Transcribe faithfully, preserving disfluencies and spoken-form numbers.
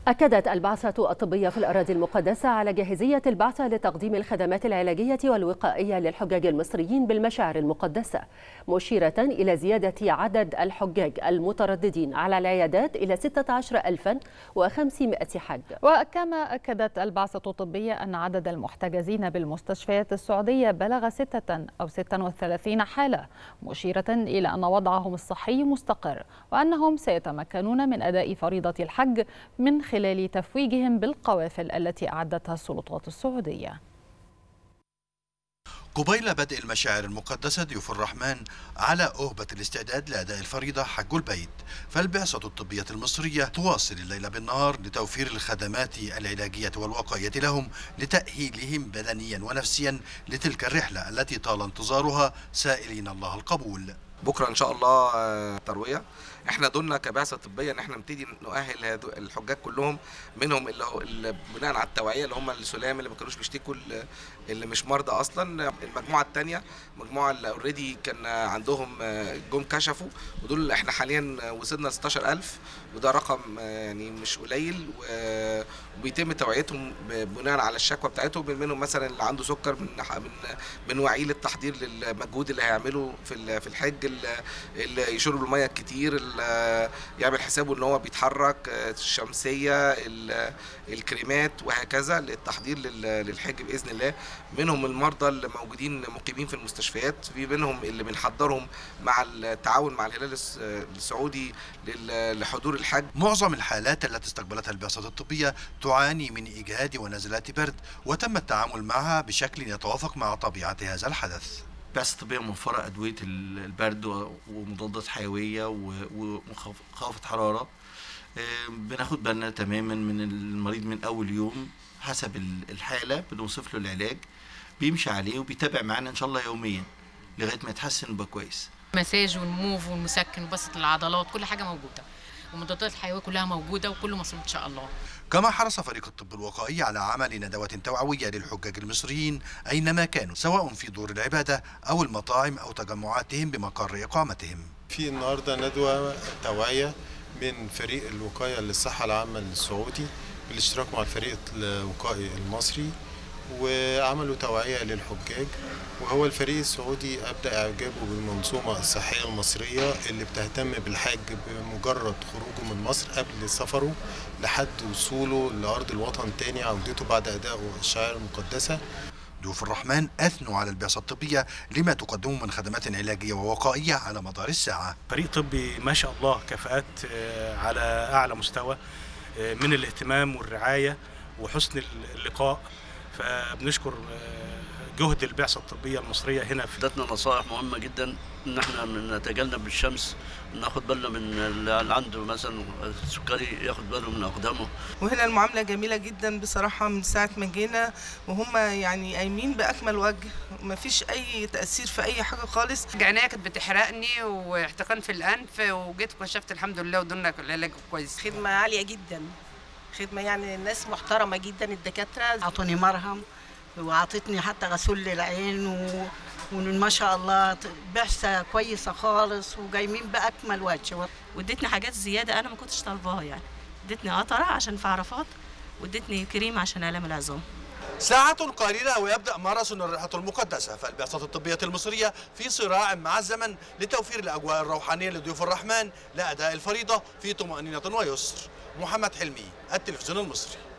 أكدت البعثة الطبية في الأراضي المقدسة على جاهزية البعثة لتقديم الخدمات العلاجية والوقائية للحجاج المصريين بالمشاعر المقدسة، مشيرة إلى زيادة عدد الحجاج المترددين على العيادات إلى ستة عشر ألفا وخمسمائة حاج. وكما أكدت البعثة الطبية أن عدد المحتجزين بالمستشفيات السعودية بلغ ستة أو ستة وثلاثين حالة، مشيرة إلى أن وضعهم الصحي مستقر وأنهم سيتمكنون من أداء فريضة الحج من خلال تفويجهم بالقوافل التي أعدتها السلطات السعودية. قبيل بدء المشاعر المقدسة ضيوف الرحمن على أهبة الاستعداد لأداء الفريضة حج البيت، فالبعثة الطبية المصرية تواصل الليل بالنهار لتوفير الخدمات العلاجية والوقائية لهم لتأهيلهم بدنيا ونفسيا لتلك الرحلة التي طال انتظارها، سائلين الله القبول. بكره ان شاء الله ترويه. احنا دورنا كبعثه طبيه ان احنا نبتدي نؤهل الحجاج كلهم، منهم اللي هو اللي بناء على التوعيه اللي هم السلام اللي ما كانوش بيشتكوا، اللي مش مرضى اصلا. المجموعه الثانيه مجموعه اللي اوريدي كان عندهم جم كشفوا، ودول اللي احنا حاليا وصلنا ستاشر ألف، وده رقم يعني مش قليل، وبيتم توعيتهم بناء على الشكوى بتاعتهم. منهم مثلا اللي عنده سكر من من بنوعيه للتحضير للمجهود اللي هيعمله في في الحج، اللي يشرب الميه الكتير، اللي يعمل حسابه ان هو بيتحرك، الشمسيه، الكريمات وهكذا للتحضير للحج باذن الله. منهم المرضى اللي موجودين مقيمين في المستشفيات، في منهم اللي بنحضرهم مع التعاون مع الهلال السعودي لحضور الحج. معظم الحالات التي استقبلتها البعثة الطبية تعاني من إجهاد ونزلات برد، وتم التعامل معها بشكل يتوافق مع طبيعة هذا الحدث. البعثة الطبية موفرة أدوية البرد ومضادات حيوية ومخافض حرارة. بناخد بالنا تماما من المريض من أول يوم حسب الحالة، بنوصف له العلاج بيمشي عليه وبيتابع معانا إن شاء الله يوميا لغاية ما يتحسن ويبقى كويس. مساج والموف والمسكن وبسط العضلات، كل حاجة موجودة، والمضادات الحيوية كلها موجودة، وكله مصروف إن شاء الله. كما حرص فريق الطب الوقائي على عمل ندوات توعوية للحجاج المصريين أينما كانوا، سواء في دور العبادة أو المطاعم أو تجمعاتهم بمقر إقامتهم. في النهارده ندوة توعية من فريق الوقاية للصحة العامة السعودي بالاشتراك مع الفريق الوقائي المصري، وعملوا توعية للحجاج. وهو الفريق السعودي أبدأ إعجابه بالمنظومة الصحية المصرية اللي بتهتم بالحاج بمجرد خروجه من مصر قبل سفره لحد وصوله لأرض الوطن تاني، عودته بعد أدائه الشعائر المقدسة. ضيوف الرحمن أثنوا على البعثة الطبية لما تقدمه من خدمات علاجية ووقائية على مدار الساعة. فريق طبي ما شاء الله كفاءات على أعلى مستوى من الاهتمام والرعاية وحسن اللقاء، فبنشكر جهد البعثة الطبية المصرية هنا. ادتنا نصائح مهمة جدا ان احنا نتجنب الشمس، ناخد بالنا من اللي عنده مثلا السكري ياخد باله من اقدامه. وهنا المعاملة جميلة جدا بصراحة من ساعة ما جينا، وهم يعني قايمين بأكمل وجه، ما فيش أي تأثير في أي حاجة خالص. عينيا كانت بتحرقني واحتقان في الأنف، وجيت كشفت الحمد لله ودولنا العلاج كويس. خدمة عالية جدا، خدمة يعني الناس محترمة جدا، الدكاترة عطوني مرهم وعطتني حتى غسول للعين، و... وما شاء الله بعثة كويسة خالص وجايين بأكمل وجه. وادتني حاجات زيادة أنا ما كنتش طالباها، يعني ادتني قطرة عشان في عرفات، وادتني كريم عشان آلام العظام. ساعة قليلة ويبدأ ماراثون الرحلة المقدسة، فالبعثة الطبية المصرية في صراع مع الزمن لتوفير الأجواء الروحانية لضيوف الرحمن لأداء الفريضة في طمأنينة ويسر. محمد حلمي، التلفزيون المصري.